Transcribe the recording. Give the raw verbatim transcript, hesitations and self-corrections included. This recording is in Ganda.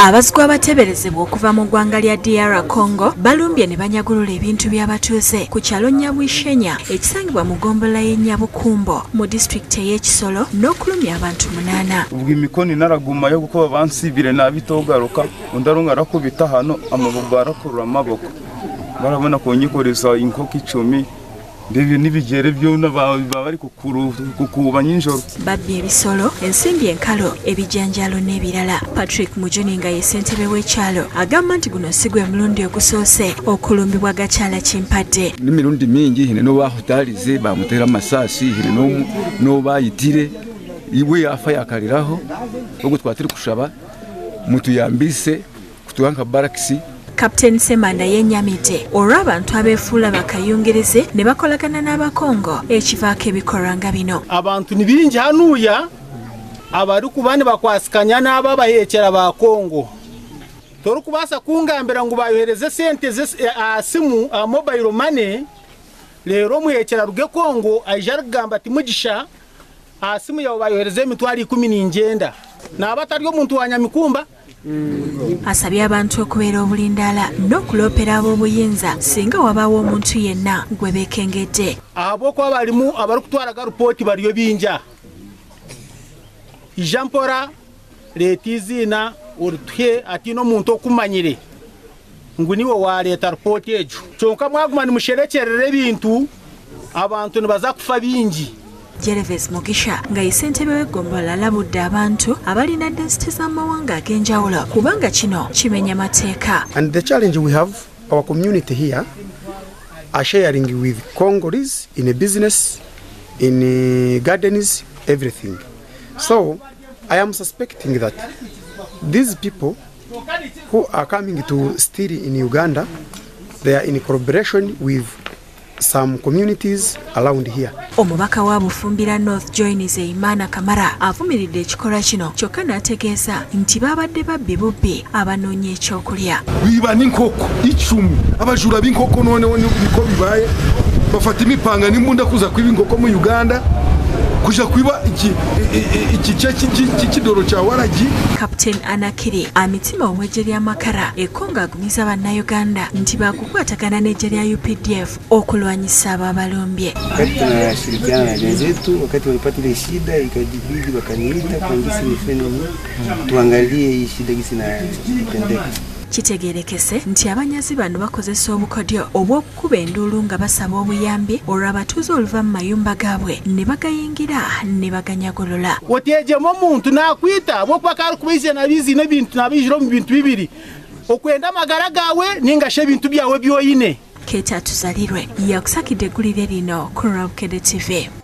Abazigwa abateberezebwa okuva mu ggwanga lya D R Congo balumbye ne banyagulula ebintu by'abatuuze ku kyalo Nyabwishenya ekisangibwa mu ggombolola y'e Nyabukumbo mu disitulikiti ey'Ekisolo n'okulumya abantu munaana. Ubwo imikono naragumayo kuko bansibire nabitogaruka undarunga rakubita hano amaboko arakurura amaboko barabona konyikoreza inkoko icumi ndebye nibigere byo bari kukuru kukuba nyinjoro babye ebisolo ensimbi enkalo ebijanjalo n'ebirala. Patrick Mujuninga ye ssentebe w'ekyalo agamba nti guno sigwe mulundi ogusoose okulumbibwa gakyala Kimpadde. N'emirundi mingi hine no bahutalize bamutera masasi hine no no bayitire iwe yafa yakaliraho ubwo twatiri kushaba mutuyambise kutuwanka barakisi. Captain Semanda yennyamidde olwa abantu abeefuula bakayungereze ne bakolagana n'abakongo ekivaako ebikolwa nga bino. Abantu ni bingi hanuya abari kubani bakwasikanya n'aba bayeekera ba Kongo toru kubasa kungambira ngo bayohereze sente asimu a mobile money lero muyeekera ruge Kongo ajar gamba ati mugisha asimu yawo bayohereze mitwali kumi n'ingenda n'abatari omuntu wa Nyamikumba. Asabye abantu okubeera obulindaala n'okuloopera ab'obuyinza singa wabaawo omuntu yenna gwe beekengedde. Abo kwa balimu abari kutwaraga ripooti bariyo binja ijampora letizina orutwe ati n'omuntu okumanyire ngu niwe waleeta ripooti egyo kyonka mwaguma nimusherekerera ebintu abantu nibaza kufa bingi. Gervais Mugisha nga ye ssentebe w'eggombolola alabudde abantu abalina density z'amawanga ag'enjawulo kubanga kino kimenya mateeka. And the challenge we have, our community here are sharing with Congolese in a business, in a gardens, everything. So I am suspecting that these people who are coming to steal in Uganda, they are in collaboration with some communities around here. Omubaka wa Bufumbira North Join Zeimana Kamara avumiridde ekikolwa kino kyokka n'ategeeza nti babadde babbi bubbi abanoonya ekyokulya. Biba n'inkoko icumi abajura b'inkoko none niko bibaye bafata imipanga n'imbunda kuza kwiba inkoko mu Uganda kuja kwiba iki iki kidoro cha waragi. Captain Anakiri amitima omwejje lya Makara ekonga agumiza bannayuganda nti bakukwatagana n'ejje lya U P D F okulwanyisa ababalumbye. Wakati tunashirikiana na wenzetu, wakati walipata ile shida ikajibidi wakaniita kwa ngisi nifeni tuangalie hii shida gisi na itendeka. Kitegerekese nti abanyazi bano bakozesa obukodyo obw'okukuba enduulu nga basaba obuyambi olw'abatuuze oluva mu mayumba gaabwe ne bagayingira ne baganyagolola. Otyejemu omuntu n'akwita ab'okuba kari kubaizya nabizi n'ebintu nabijira mu bintu bibiri okwenda amagara gawe ningasha ebintu byawe byoyine. Keeta Tuzalirwe yakusakidde eggulire lino ku Rabukedde T V.